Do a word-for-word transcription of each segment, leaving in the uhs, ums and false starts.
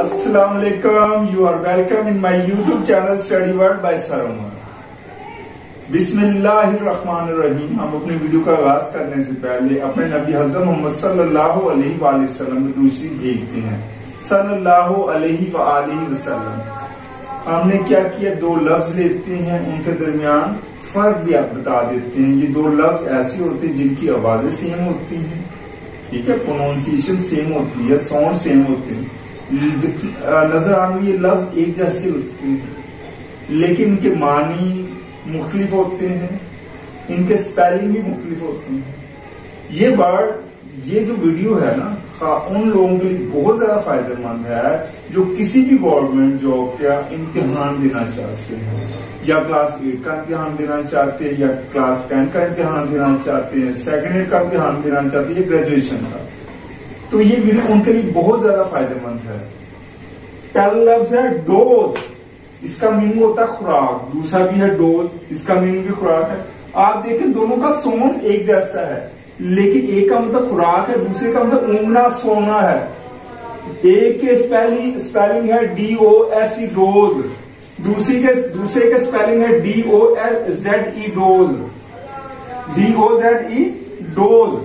السلام علیکم. You are welcome in my YouTube channel study world by sir Umar. بسم اللہ الرحمن الرحیم. ہم اپنی ویڈیو کا آغاز کرنے سے پہلے اپنے نبی حضرت محمد صلی اللہ علیہ وآلہ وسلم کی دوسری بھیجتے ہیں صلی اللہ علیہ وآلہ وسلم. ہم نے کیا کیا، دو لفظ لیتے ہیں، ان کے درمیان فرق بھی آپ بتا دیتے ہیں. یہ دو لفظ ایسے ہوتے ہیں جن کی آوازیں سیم ہوتی ہیں، ٹھیک ہے، پروننسیشن سیم ہوتی ہے، ساؤنڈ سیم ہوتے ہیں، نظر آنے میں یہ لفظ ایک جیسے ہوتے ہیں، لیکن ان کے معنی مختلف ہوتے ہیں، ان کے سپیلنگ بھی مختلف ہوتے ہیں. یہ ورڈ، یہ جو ویڈیو ہے نا، ان لوگوں کے لیے بہت زیادہ فائدہ مند ہے جو کسی بھی گورنمنٹ جاب کا امتحان دینا چاہتے ہیں، یا کلاس ایٹ کا امتحان دینا چاہتے ہیں، یا کلاس ٹین کا امتحان دینا چاہتے ہیں، سیکنڈ ایئر کا امتحان دینا چاہتے ہیں، یا گریجویشن کا. تو یہ ویڈیو ان کے لیے بہت زیادہ فائدہ مند ہے. پہلا لفظ ہے ڈوز. اس کا میننگ ہوتا ہے خوراک. دوسرا بھی ہے ڈوز، اس کا میننگ بھی خوراک ہے. آپ دیکھیں دونوں کا ساؤنڈ ایک جیسا ہے، لیکن ایک کا مطلب خوراک ہے، دوسرے کا مطلب اونگنا سونا ہے. ایک کے سپیلنگ ہے D O S E dose, دوسری کے دوسرے کے سپیلنگ ہے D O Z E doze, D O Z E doze.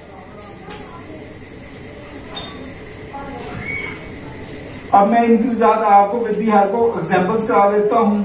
اب میں ان کی وضاحت آپ کو with the help of examples کرا دیتا ہوں.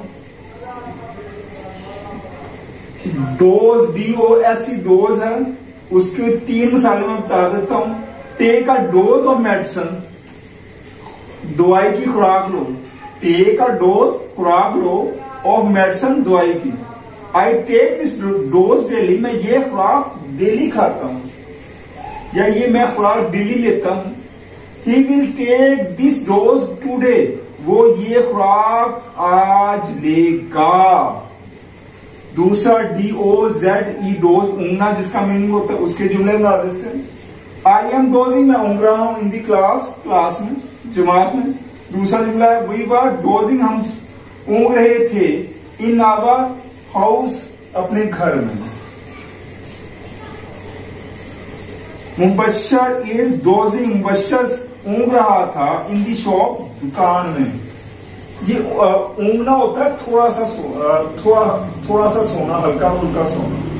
Dose, D O S E dose ہے، اس کے تین مثالیں میں بتا دیتا ہوں. Take a dose of medicine, دوائی کی خوراک لو. ٹیک اے ڈوز، خوراک لو، آف میڈیسن، دوائی کی. آئی ٹیک دس ڈوز ڈیلی، میں یہ خوراک ڈیلی کھاتا ہوں، یا یہ میں خوراک ڈیلی لیتا ہوں. He will take this dose today، وہ یہ خوراک آج لے گا. دوسرا D O Z E doze, اونگنا جس کا میننگ ہوتا ہے، اس کے جملے بنا دیتے ہیں. آئی ایم ڈوزنگ، میں اونگ رہا ہوں، ان دی کلاس، کلاس میں، جماعت میں. دوسرا جملہ ہے وی ور ڈوزنگ، ہم اونگ رہے تھے، ان آور ہاؤس، اپنے گھر میں. مبشر از ڈوزنگ، مبشر اونگ رہا تھا، ان دی شاپ، دکان میں. یہ اونگنا ہوتا ہے تھوڑا سا تھوڑا تھوڑا سا سونا، ہلکا پھلکا سونا.